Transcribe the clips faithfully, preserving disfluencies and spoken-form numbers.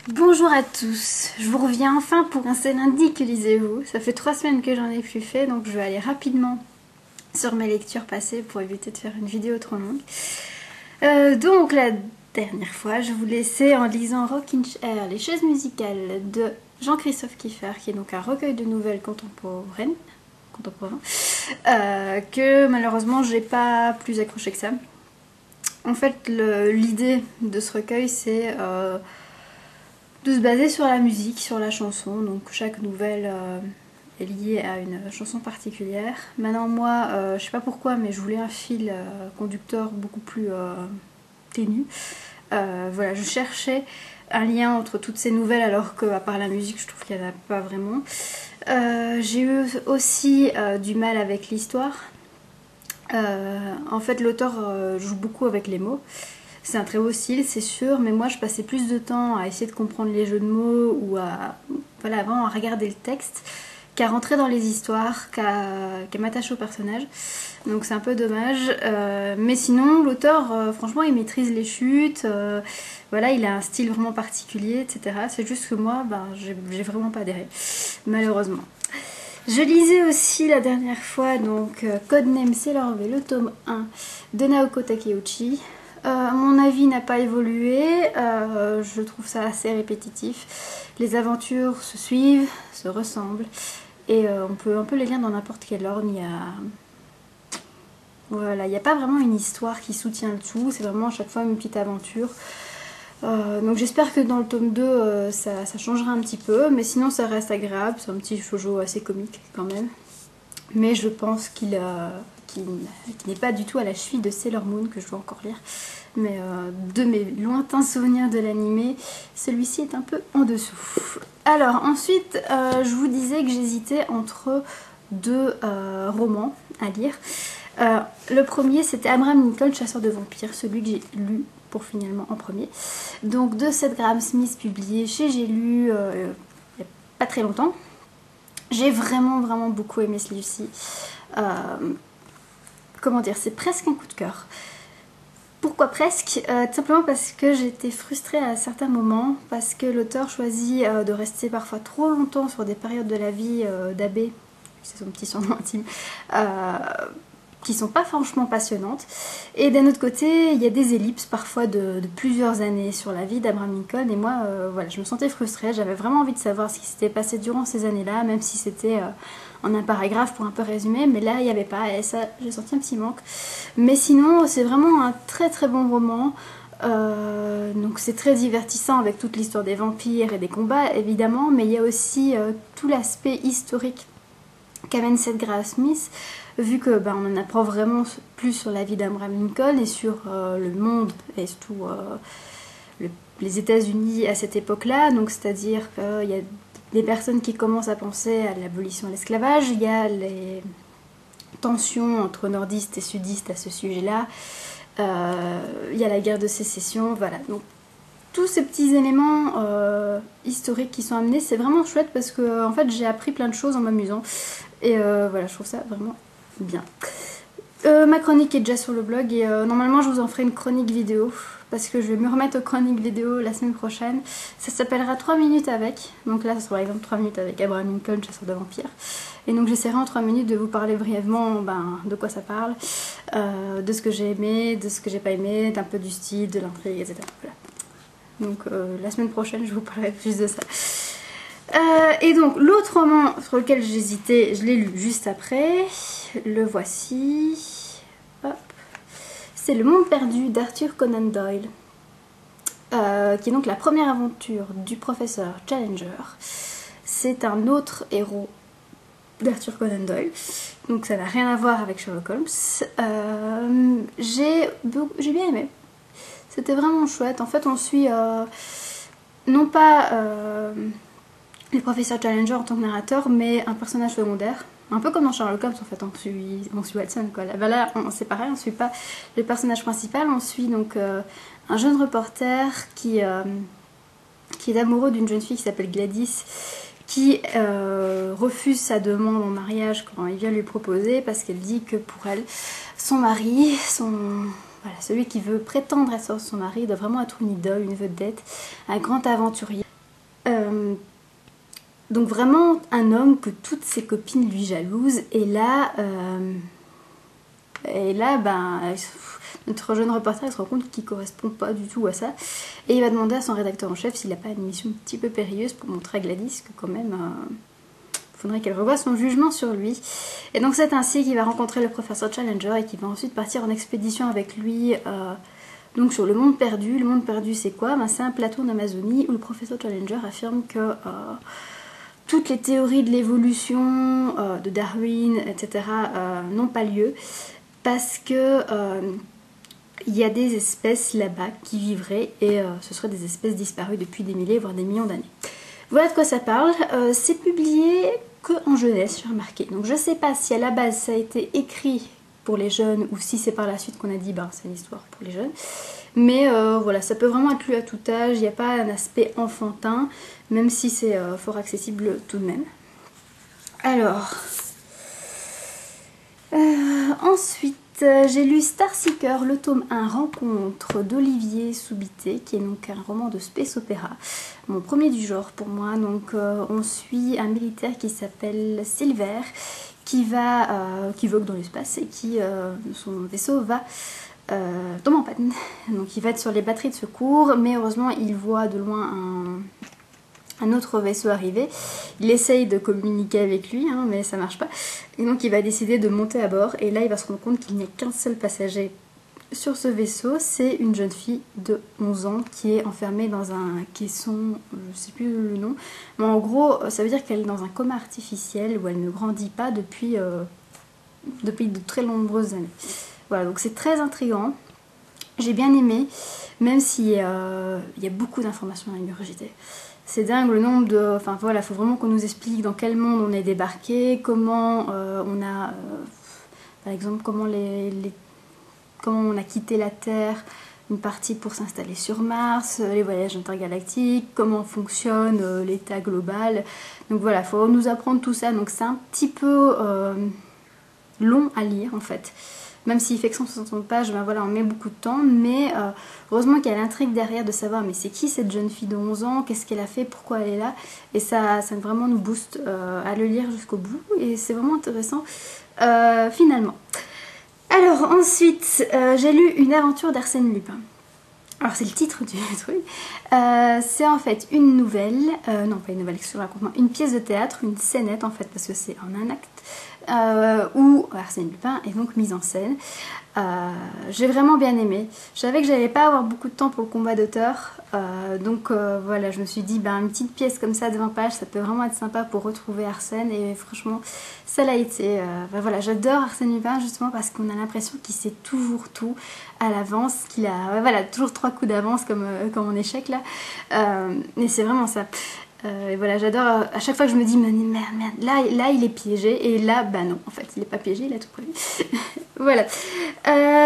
Bonjour à tous, je vous reviens enfin pour un C'est lundi que lisez-vous. Ça fait trois semaines que j'en ai plus fait, donc je vais aller rapidement sur mes lectures passées pour éviter de faire une vidéo trop longue. Euh, donc la dernière fois, je vous laissais en lisant Rockin' Chair, les chaises musicales de Jean-Christophe Kieffer, qui est donc un recueil de nouvelles contemporaines, contemporain, euh, que malheureusement j'ai pas plus accroché que ça. En fait, l'idée de ce recueil, c'est euh, de se baser sur la musique, sur la chanson. Donc chaque nouvelle euh, est liée à une chanson particulière. Maintenant moi, euh, je sais pas pourquoi, mais je voulais un fil euh, conducteur beaucoup plus euh, ténu. Euh, voilà, je cherchais un lien entre toutes ces nouvelles, alors qu'à part la musique, je trouve qu'il n'y en a pas vraiment. Euh, J'ai eu aussi euh, du mal avec l'histoire. Euh, en fait, l'auteur euh, joue beaucoup avec les mots. C'est un très beau style, c'est sûr, mais moi je passais plus de temps à essayer de comprendre les jeux de mots ou à, voilà, vraiment à regarder le texte qu'à rentrer dans les histoires, qu'à qu'à m'attacher au personnage. Donc c'est un peu dommage. Euh, mais sinon, l'auteur, euh, franchement, il maîtrise les chutes. Euh, voilà, il a un style vraiment particulier, et cetera. C'est juste que moi, ben, j'ai vraiment pas adhéré, malheureusement. Je lisais aussi la dernière fois donc euh, Codename Sailor V, le tome un de Naoko Takeuchi. Euh, mon avis n'a pas évolué, euh, je trouve ça assez répétitif. Les aventures se suivent, se ressemblent, et euh, on peut un peu les lire dans n'importe quel ordre. Il y a... Voilà, il n'y a pas vraiment une histoire qui soutient le tout, c'est vraiment à chaque fois une petite aventure. Euh, donc j'espère que dans le tome deux euh, ça, ça changera un petit peu, mais sinon ça reste agréable, c'est un petit shoujo assez comique quand même. Mais je pense qu'il euh, qu'il n'est pas du tout à la cheville de Sailor Moon que je veux encore lire. Mais euh, de mes lointains souvenirs de l'animé, celui-ci est un peu en dessous. Alors ensuite, euh, je vous disais que j'hésitais entre deux euh, romans à lire. Euh, le premier c'était Abraham Lincoln, chasseur de vampires, celui que j'ai lu pour finalement en premier. Donc de Seth Graham Smith, publié chez J'ai lu euh, il n'y a pas très longtemps. J'ai vraiment vraiment beaucoup aimé ce livre-ci. Euh, comment dire, c'est presque un coup de cœur. Pourquoi presque euh, Tout simplement parce que j'étais frustrée à certains moments, parce que l'auteur choisit euh, de rester parfois trop longtemps sur des périodes de la vie euh, d'Abbé, c'est son petit surnom intime, euh, qui sont pas franchement passionnantes. Et d'un autre côté, il y a des ellipses parfois de, de plusieurs années sur la vie d'Abraham Lincoln, et moi, euh, voilà, je me sentais frustrée, j'avais vraiment envie de savoir ce qui s'était passé durant ces années-là, même si c'était euh, en un paragraphe pour un peu résumer, mais là, il n'y avait pas, et ça, j'ai senti un petit manque. Mais sinon, c'est vraiment un très très bon roman. Euh, donc c'est très divertissant avec toute l'histoire des vampires et des combats, évidemment, mais il y a aussi euh, tout l'aspect historique qu'amène Seth Graham Smith, vu que ben, on en apprend vraiment plus sur la vie d'Abraham Lincoln et sur euh, le monde et surtout euh, le, les États-Unis à cette époque-là. Donc c'est-à-dire qu'il y a des personnes qui commencent à penser à l'abolition de l'esclavage, il y a les tensions entre nordistes et sudistes à ce sujet-là, euh, il y a la guerre de sécession, voilà. Donc tous ces petits éléments euh, historiques qui sont amenés, c'est vraiment chouette parce que en fait j'ai appris plein de choses en m'amusant. Et euh, voilà, je trouve ça vraiment bien. Euh, ma chronique est déjà sur le blog et euh, normalement je vous en ferai une chronique vidéo parce que je vais me remettre aux chroniques vidéo la semaine prochaine. Ça s'appellera trois minutes avec. Donc là, ça sera par exemple trois minutes avec Abraham Lincoln, chasseur de vampires. Et donc j'essaierai en trois minutes de vous parler brièvement ben, de quoi ça parle, euh, de ce que j'ai aimé, de ce que j'ai pas aimé, d'un peu du style, de l'intrigue, et cetera. Voilà. Donc euh, la semaine prochaine, je vous parlerai plus de ça. Euh, et donc l'autre roman sur lequel j'hésitais, je l'ai lu juste après, le voici, c'est Le Monde Perdu d'Arthur Conan Doyle, euh, qui est donc la première aventure du professeur Challenger. C'est un autre héros d'Arthur Conan Doyle, donc ça n'a rien à voir avec Sherlock Holmes. Euh, j'ai bien aimé, c'était vraiment chouette. En fait on suit euh, non pas... Euh, le professeur Challenger en tant que narrateur, mais un personnage secondaire. Un peu comme dans Sherlock Holmes, en fait, on suit, on suit Watson, quoi. Là, là c'est pareil, on ne suit pas le personnage principal, on suit donc euh, un jeune reporter qui, euh, qui est amoureux d'une jeune fille qui s'appelle Gladys, qui euh, refuse sa demande en mariage quand il vient lui proposer, parce qu'elle dit que pour elle, son mari, son... Voilà, celui qui veut prétendre être son mari doit vraiment être une idole, une vedette, un grand aventurier. Donc vraiment un homme que toutes ses copines lui jalousent. Et là, euh, et là ben, notre jeune reporter il se rend compte qu'il ne correspond pas du tout à ça. Et il va demander à son rédacteur en chef s'il n'a pas une mission un petit peu périlleuse pour montrer à Gladys que quand même... Euh, faudrait qu'elle revoie son jugement sur lui. Et donc c'est ainsi qu'il va rencontrer le professeur Challenger et qu'il va ensuite partir en expédition avec lui euh, donc sur le monde perdu. Le monde perdu c'est quoi? Ben, c'est un plateau en Amazonie où le professeur Challenger affirme que euh, toutes les théories de l'évolution, euh, de Darwin, et cetera euh, n'ont pas lieu parce que euh, il y a des espèces là-bas qui vivraient et euh, ce seraient des espèces disparues depuis des milliers voire des millions d'années. Voilà de quoi ça parle. Euh, c'est publié que en jeunesse, j'ai remarqué. Donc je sais pas si à la base ça a été écrit pour les jeunes ou si c'est par la suite qu'on a dit ben c'est une histoire pour les jeunes. Mais euh, voilà, ça peut vraiment être lu à tout âge. Il n'y a pas un aspect enfantin, même si c'est euh, fort accessible tout de même. Alors, euh, ensuite. J'ai lu Starseeker, le tome un, Rencontre d'Olivier Soubité, qui est donc un roman de space opéra. Mon premier du genre pour moi. Donc euh, on suit un militaire qui s'appelle Silver, qui va, euh, qui vogue dans l'espace et qui, euh, son vaisseau va euh, tomber en panne. Donc il va être sur les batteries de secours, mais heureusement il voit de loin un... un autre vaisseau arrivé. Il essaye de communiquer avec lui, hein, mais ça marche pas. Et donc il va décider de monter à bord. Et là, il va se rendre compte qu'il n'y a qu'un seul passager sur ce vaisseau. C'est une jeune fille de onze ans qui est enfermée dans un caisson, je sais plus le nom. Mais en gros, ça veut dire qu'elle est dans un coma artificiel où elle ne grandit pas depuis, euh, depuis de très nombreuses années. Voilà, donc c'est très intriguant. J'ai bien aimé, même s'il euh, y a beaucoup d'informations à ingurgiter. C'est dingue le nombre de... Enfin voilà, il faut vraiment qu'on nous explique dans quel monde on est débarqué, comment euh, on a... Euh, par exemple, comment, les, les, comment on a quitté la Terre, une partie pour s'installer sur Mars, les voyages intergalactiques, comment fonctionne euh, l'état global. Donc voilà, il faut nous apprendre tout ça. Donc c'est un petit peu euh, long à lire en fait. Même s'il fait que cent soixante pages, ben voilà, on met beaucoup de temps, mais euh, heureusement qu'il y a l'intrigue derrière de savoir mais c'est qui cette jeune fille de onze ans, qu'est-ce qu'elle a fait, pourquoi elle est là, et ça, ça vraiment nous booste euh, à le lire jusqu'au bout, et c'est vraiment intéressant euh, finalement. Alors ensuite, euh, j'ai lu Une aventure d'Arsène Lupin. Alors c'est le titre du truc, euh, c'est en fait une nouvelle, euh, non pas une nouvelle, excusez-moi, une pièce de théâtre, une scénette en fait, parce que c'est en un acte, euh, où Arsène Lupin est donc mise en scène. Euh, j'ai vraiment bien aimé. Je savais que j'allais pas avoir beaucoup de temps pour le combat d'auteur, euh, donc euh, voilà, je me suis dit ben, une petite pièce comme ça de vingt pages, ça peut vraiment être sympa pour retrouver Arsène, et franchement ça l'a été. Euh, ben voilà, j'adore Arsène Lupin justement parce qu'on a l'impression qu'il sait toujours tout à l'avance, qu'il a ouais, voilà, toujours trois coups d'avance comme, euh, comme en échec là, euh, et c'est vraiment ça. Euh, et voilà, j'adore, euh, à chaque fois que je me dis merde, merde, là, là il est piégé, et là, bah non, en fait, il n'est pas piégé, il a tout prévu. Voilà. Euh,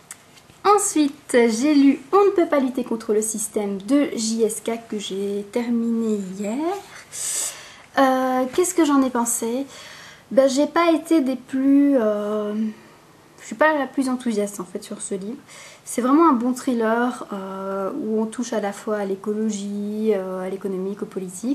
ensuite, j'ai lu On ne peut pas lutter contre le système de J S K que j'ai terminé hier. Euh, Qu'est-ce que j'en ai pensé? Ben, j'ai pas été des plus... Euh, je suis pas la plus enthousiaste en fait sur ce livre. C'est vraiment un bon thriller euh, où on touche à la fois à l'écologie, euh, à l'économique, au politique.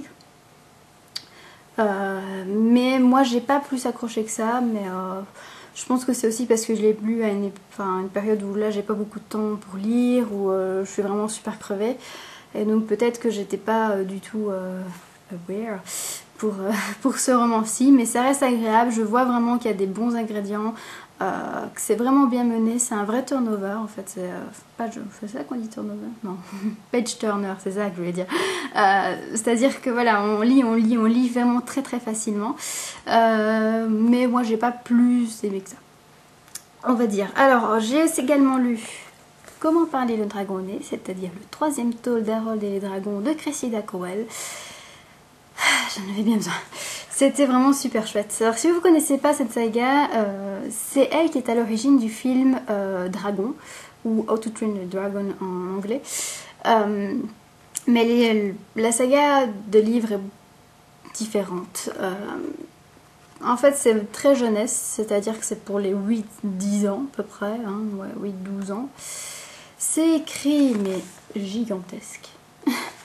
Euh, mais moi j'ai pas plus accroché que ça, mais euh, je pense que c'est aussi parce que je l'ai lu à une, enfin, une période où là j'ai pas beaucoup de temps pour lire, où euh, je suis vraiment super crevée. Et donc peut-être que j'étais pas euh, du tout euh, aware pour, euh, pour ce roman-ci, mais ça reste agréable. Je vois vraiment qu'il y a des bons ingrédients. Euh, que c'est vraiment bien mené, c'est un vrai turnover en fait, c'est euh, pas c'est ça qu'on dit turnover, non, page turner, c'est ça que je voulais dire, euh, c'est à dire que voilà, on lit, on lit, on lit vraiment très très facilement, euh, mais moi j'ai pas plus aimé que ça, on va dire. Alors j'ai également lu Comment parler le dragonnet, c'est-à-dire le troisième tome d'Harold et les dragons de Cressida Cowell. J'en avais bien besoin. C'était vraiment super chouette. Alors si vous ne connaissez pas cette saga, euh, c'est elle qui est à l'origine du film euh, Dragon, ou How to Train a Dragon en anglais. Euh, mais les, la saga de livres est différente. Euh, en fait c'est très jeunesse, c'est-à-dire que c'est pour les huit dix ans à peu près, hein, ouais, huit douze ans. C'est écrit mais gigantesque.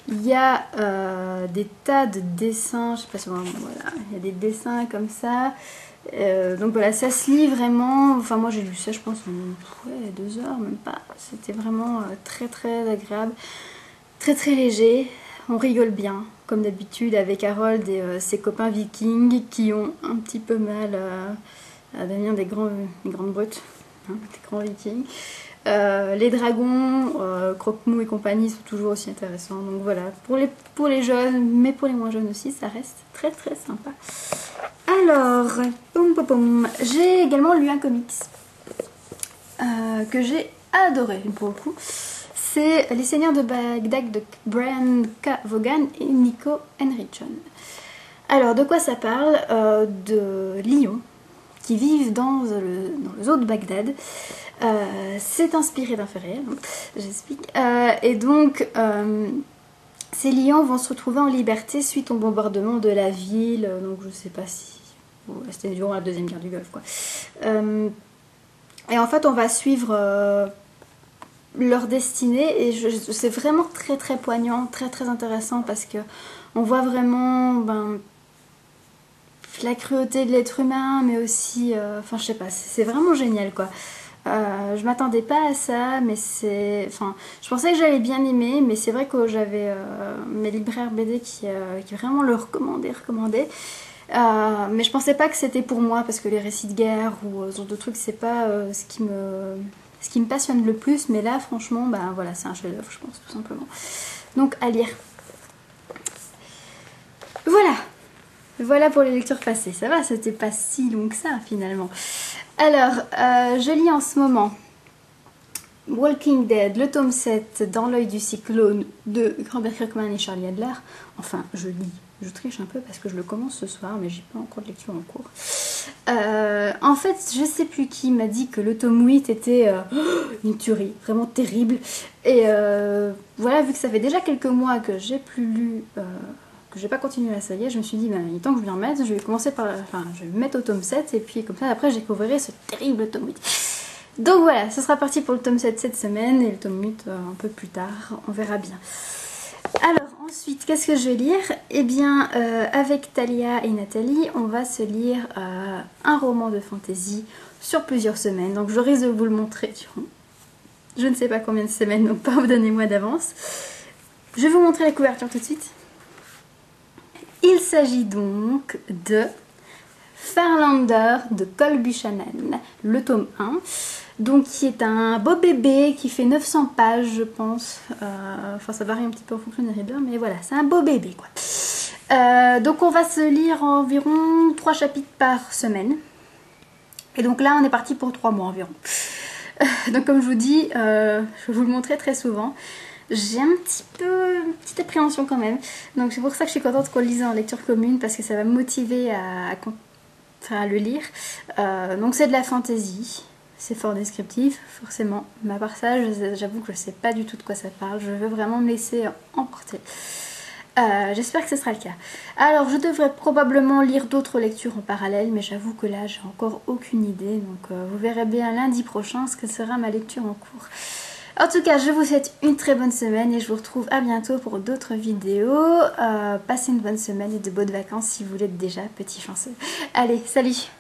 Il y a euh, des tas de dessins, je sais pas si on va, voilà, il y a des dessins comme ça. Euh, donc voilà, ça se lit vraiment, enfin moi j'ai lu ça je pense en ouais, deux heures, même pas. C'était vraiment euh, très très agréable, très très léger. On rigole bien, comme d'habitude, avec Harold et euh, ses copains vikings qui ont un petit peu mal euh, à devenir des, grands, des grandes brutes, hein, des grands vikings. Euh, les dragons, euh, Croque-Mou et compagnie sont toujours aussi intéressants. Donc voilà, pour les, pour les jeunes, mais pour les moins jeunes aussi, ça reste très très sympa. Alors, poum, poum, poum. J'ai également lu un comics euh, que j'ai adoré pour le coup. C'est Les Seigneurs de Bagdad de Brian K. Vaughan et Nico Henrichon. Alors, de quoi ça parle? euh, De lions qui vivent dans le, dans le zoo de Bagdad. Euh, c'est inspiré d'un fait réel, j'explique. Euh, et donc, euh, ces lions vont se retrouver en liberté suite au bombardement de la ville. Donc, je sais pas si... C'était durant la deuxième guerre du Golfe, quoi. Euh, et en fait, on va suivre... Euh, leur destinée et c'est vraiment très très poignant, très très intéressant parce que on voit vraiment ben, la cruauté de l'être humain, mais aussi, euh, enfin je sais pas, c'est vraiment génial quoi. Euh, je m'attendais pas à ça, mais c'est, enfin, je pensais que j'allais bien aimer, mais c'est vrai que j'avais euh, mes libraires B D qui, euh, qui vraiment le recommandaient, recommandaient. Euh, mais je pensais pas que c'était pour moi parce que les récits de guerre ou euh, ce genre de trucs, c'est pas euh, ce qui me ce qui me passionne le plus, mais là franchement bah voilà, c'est un chef-d'œuvre je pense tout simplement. Donc à lire. Voilà. Voilà pour les lectures passées. Ça va, c'était pas si long que ça finalement. Alors, euh, je lis en ce moment Walking Dead, le tome sept, Dans l'œil du cyclone de Robert Kirkman et Charlie Adler. Enfin, je lis. Je triche un peu parce que je le commence ce soir, mais j'ai pas encore de lecture en cours. Euh, en fait, je sais plus qui m'a dit que le tome huit était euh, une tuerie, vraiment terrible. Et euh, voilà, vu que ça fait déjà quelques mois que j'ai plus lu, euh, que j'ai pas continué la série, je me suis dit, ben, il est temps que je m'y remette. Je vais commencer par, enfin, je vais me mettre au tome sept et puis comme ça, après, je découvrirai ce terrible tome huit. Donc voilà, ce sera parti pour le tome sept cette semaine et le tome huit euh, un peu plus tard, on verra bien. Alors ensuite, qu'est-ce que je vais lire? Eh bien, euh, avec Talia et Nathalie, on va se lire euh, un roman de fantasy sur plusieurs semaines. Donc je risque de vous le montrer durant je ne sais pas combien de semaines, donc pardonnez-moi d'avance. Je vais vous montrer la couverture tout de suite. Il s'agit donc de Farlander de Cole Buchanan, le tome un. Donc qui est un beau bébé qui fait neuf cents pages je pense, euh, enfin ça varie un petit peu en fonction des readers, mais voilà, c'est un beau bébé quoi. Euh, donc on va se lire environ trois chapitres par semaine, et donc là on est parti pour trois mois environ. Euh, donc comme je vous dis, euh, je vais vous le montrer très souvent, j'ai un petit peu, une petite appréhension quand même, donc c'est pour ça que je suis contente qu'on le lise en lecture commune, parce que ça va me motiver à, à, à le lire. Euh, donc c'est de la fantasy. C'est fort descriptif, forcément. Mais à part ça, j'avoue que je ne sais pas du tout de quoi ça parle. Je veux vraiment me laisser emporter. Euh, J'espère que ce sera le cas. Alors, je devrais probablement lire d'autres lectures en parallèle, mais j'avoue que là, j'ai encore aucune idée. Donc, euh, vous verrez bien lundi prochain ce que sera ma lecture en cours. En tout cas, je vous souhaite une très bonne semaine et je vous retrouve à bientôt pour d'autres vidéos. Euh, passez une bonne semaine et de bonnes vacances si vous l'êtes déjà, petit chanceux. Allez, salut!